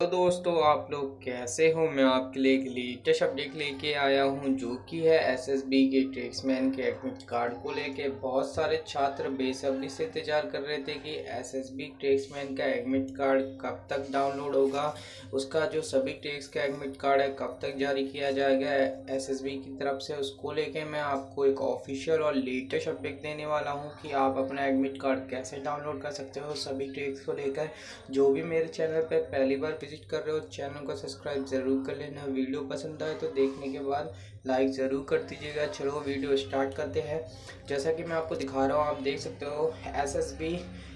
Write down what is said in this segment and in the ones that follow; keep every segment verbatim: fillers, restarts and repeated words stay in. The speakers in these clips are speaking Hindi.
तो दोस्तों, आप लोग कैसे हो। मैं आपके लिए एक लेटेस्ट अपडेट लेके आया हूं, जो कि है एसएसबी के ट्रेड्समैन के एडमिट कार्ड को लेके। बहुत सारे छात्र बेसब्री से इंतजार कर रहे थे कि एसएसबी ट्रेड्समैन का एडमिट कार्ड कब तक डाउनलोड होगा, उसका जो सभी ट्रेड्स का एडमिट कार्ड है कब तक जारी किया जाएगा एसएसबी की तरफ से। उसको लेके मैं आपको एक ऑफिशियल और लेटेस्ट अपडेट देने वाला हूँ कि आप अपना एडमिट कार्ड कैसे डाउनलोड कर सकते हो सभी ट्रेड्स को लेकर। जो भी मेरे चैनल पर पहली बार विजिट कर रहे हो, चैनल को सब्सक्राइब जरूर कर लेना। वीडियो पसंद आए तो देखने के बाद लाइक ज़रूर कर दीजिएगा। चलो वीडियो स्टार्ट करते हैं। जैसा कि मैं आपको दिखा रहा हूँ, आप देख सकते हो S S B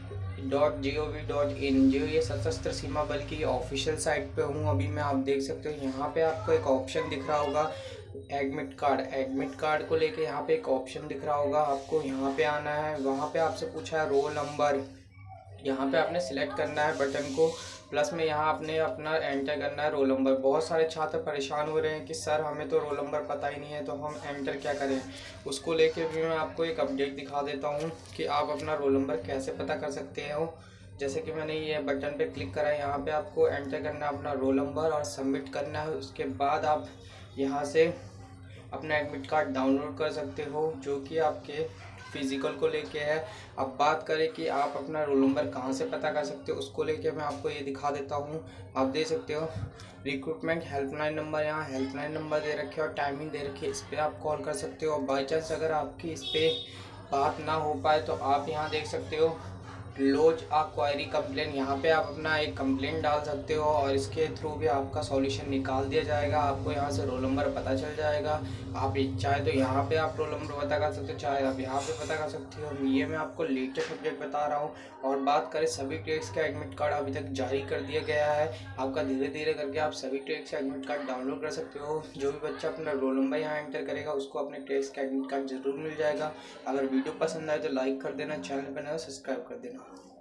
dot G O V dot in, जो ये सशस्त्र सीमा बल की ऑफिशियल साइट पे हूँ अभी मैं। आप देख सकते हो यहाँ पे आपको एक ऑप्शन दिख रहा होगा एडमिट कार्ड। एडमिट कार्ड को लेके यहाँ पे एक ऑप्शन दिख रहा होगा, आपको यहाँ पे आना है। वहाँ पे आपसे पूछा है रोल नंबर, यहाँ पे आपने सिलेक्ट करना है बटन को, प्लस में यहाँ आपने अपना एंटर करना है रोल नंबर। बहुत सारे छात्र परेशान हो रहे हैं कि सर हमें तो रोल नंबर पता ही नहीं है, तो हम एंटर क्या करें। उसको लेके भी मैं आपको एक अपडेट दिखा देता हूँ कि आप अपना रोल नंबर कैसे पता कर सकते हो। जैसे कि मैंने ये बटन पे क्लिक करा है, यहाँ पे आपको एंटर करना है अपना रोल नंबर और सबमिट करना है। उसके बाद आप यहाँ से अपना एडमिट कार्ड डाउनलोड कर सकते हो, जो कि आपके फिजिकल को लेके है। अब बात करें कि आप अपना रोल नंबर कहाँ से पता कर सकते हो, उसको लेके मैं आपको ये दिखा देता हूँ। आप देख सकते हो रिक्रूटमेंट हेल्पलाइन नंबर, यहाँ हेल्पलाइन नंबर दे रखे और टाइमिंग दे रखी है, इस पर आप कॉल कर सकते हो। बाई चांस अगर आपकी इस पर बात ना हो पाए तो आप यहाँ देख सकते हो लॉज आ क्वायरी कंप्लेन, यहाँ पे आप अपना एक कंप्लेंट डाल सकते हो और इसके थ्रू भी आपका सॉल्यूशन निकाल दिया जाएगा। आपको यहाँ से रोल नंबर पता चल जाएगा। आप चाहे तो यहाँ पे आप रोल नंबर पता कर सकते हो, चाहे आप यहाँ पे पता कर सकते हो। ये मैं आपको लेटेस्ट अपडेट बता रहा हूँ। और बात करें सभी ट्रेड्स का एडमिट कार्ड अभी तक जारी कर दिया गया है आपका। धीरे धीरे करके आप सभी ट्रेड्स का एडमिट कार्ड डाउनलोड कर सकते हो। जो भी बच्चा अपना रोल नंबर यहाँ एंटर करेगा उसको अपने ट्रेड्स का एडमिट कार्ड जरूर मिल जाएगा। अगर वीडियो पसंद आए तो लाइक कर देना, चैनल पर नया सब्सक्राइब कर देना।